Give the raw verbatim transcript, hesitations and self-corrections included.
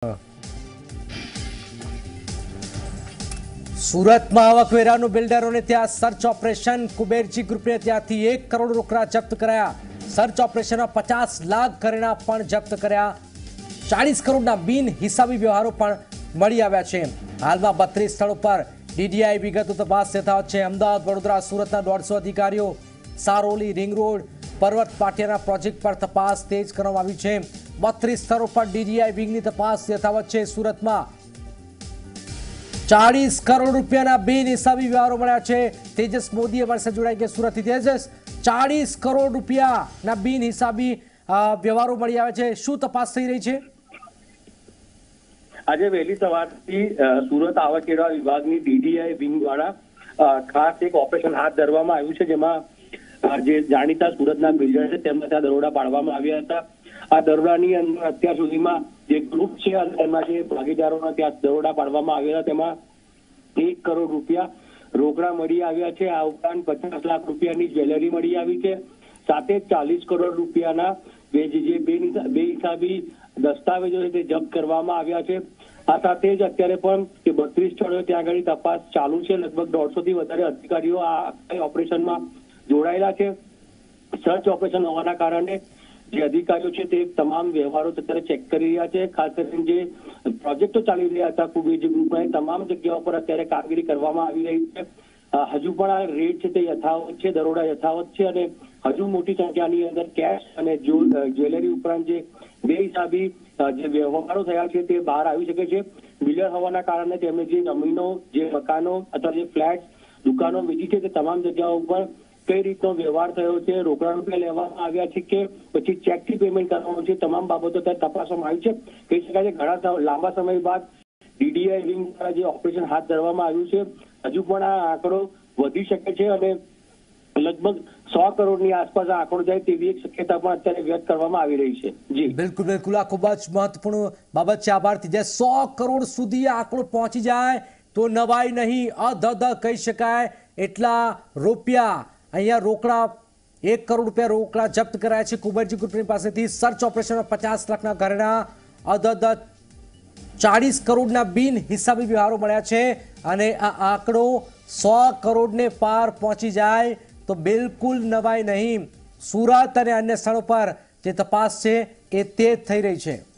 સુરતમાં આવકવેરાનું બિલ્ડરોને ત્યાં search operation, Kuberji ગ્રુપને ત્યાંથી એક કરોડ રોકડા જપ્ત કરાયા। સર્ચ ઓપરેશનમાં પચાસ લાખ ઘરેણા પણ જપ્ત કર્યા। ચાલીસ કરોડના બિન હિસાબી વ્યવહારો પણ મળી આવ્યા છે। હાલમાં બત્રીસ સ્થળો પર ડીડીઆઈ વિગતો તપાસ યથાવત છે। અમદાવાદ, વડોદરા, સુરતના દોઢસો અધિકારીઓ, સારોલી, રિંગ રોડ, પર્વત પાટિયાના પ્રોજેક્ટ પર તપાસ તેજ કરવામાં આવી છે। બત્રીસ સ્થળો પર ડીડીઆઈ વિંગની તપાસ યથાવત છે। સુરતમાં ચાલીસ કરોડ રૂપિયાના બિન હિસાબી વ્યવહારો મળ્યા છે। તેજસ મોદી અમારી સાથે જોડાઈ ગયા સુરતથી। તેજસ, ચાલીસ કરોડ રૂપિયાના બિન હિસાબી વ્યવહારો મળી આવે છે, શું તપાસ થઈ રહી છે? આજે વહેલી સવારથી સુરત આવકવેરા વિભાગની ડીડીઆઈ વિંગ દ્વારા ખાસ એક ઓપરેશન હાથ ધરવામાં આવ્યું છે, જેમાં જે જાણીતા સુરતના બિલ્ડર છે તેમના ત્યાં દરોડા પાડવામાં આવ્યા હતા। આ દરોડાની અંદર અત્યાર સુધીમાં જે ગ્રુપ છે અને તેના જે ભાગીદારોના ત્યાં દરોડા પાડવામાં આવ્યા તેમાં એક કરોડ રૂપિયા રોકડા મળી આવ્યા છે। આ ઉપરાંત પચાસ લાખ રૂપિયાની જ્વેલરી મળી આવી છે, સાથે ચાલીસ કરોડ રૂપિયાના જે બે હિસાબી દસ્તાવેજો છે તે જપ્ત કરવામાં આવ્યા છે। આ સાથે જ અત્યારે પણ તે બત્રીસ સ્થળોએ ત્યાં આગળ તપાસ ચાલુ છે। લગભગ દોઢસો થી વધારે અધિકારીઓ આ ઓપરેશનમાં જોડાયેલા છે। સર્ચ ઓપરેશન હોવાના કારણે જે અધિકારીઓ છે તે તમામ વ્યવહારો અત્યારે ચેક કરી રહ્યા છે। ખાસ કરીને જે પ્રોજેક્ટો ચાલી રહ્યા હતા કુબેરજી ગ્રુપના તમામ જગ્યાઓ પર અત્યારે કામગીરી કરવામાં આવી રહી છે। હજુ પણ આ રેટ છે તે યથાવત છે, દરોડા યથાવત છે અને હજુ મોટી સંખ્યાની અંદર કેશ અને જ્વેલરી ઉપરાંત જે બે હિસાબી જે વ્યવહારો થયા છે તે બહાર આવી શકે છે। બિલ્ડર હોવાના કારણે તેમણે જે જમીનો, જે મકાનો અથવા જે ફ્લેટ, દુકાનો વેચી છે તે તમામ જગ્યાઓ પર કઈ રીતનો વ્યવહાર થયો છે, રોકડા રૂપિયા લેવામાં આવ્યા છે કે પછી ચેકથી પેમેન્ટ કરવાનું છે, તમામ બાબતો ત્યાં તપાસવામાં આવી છે। કહી શકાય છે ઘણા લાંબા સમય બાદ ડીડીઆઈ વિંગ દ્વારા જે ઓપરેશન હાથ ધરવામાં આવ્યું છે, હજુ પણ આ આંકડો વધી શકે છે અને લગભગ સો કરોડની આસપાસ આ આંકડો જાય તેવી એક શક્યતા પણ અત્યારે વ્યક્ત કરવામાં આવી રહી છે। જી બિલકુલ બિલકુલ, આ ખૂબ જ મહત્વપૂર્ણ બાબત છે। આભારથી જે સો કરોડ સુધી આ આંકડો પહોંચી જાય તો નવાઈ નહીં, અધધ કહી શકાય એટલા રૂપિયા અહીંયા રોકડા, એક કરોડ રૂપિયા રોકડા જપ્ત કરાયા છે કુબેરજી ગ્રુપની પાસેથી। સર્ચ ઓપરેશનમાં પચાસ લાખના ઘરેણા, અધધ ચાલીસ કરોડના બિન હિસાબી વ્યવહારો મળ્યા છે અને આ આંકડો સો કરોડને પાર પહોંચી જાય તો બિલકુલ નવાઈ નહીં। સુરત અને અન્ય સ્થળો પર જે તપાસ છે એ તેજ થઈ રહી છે।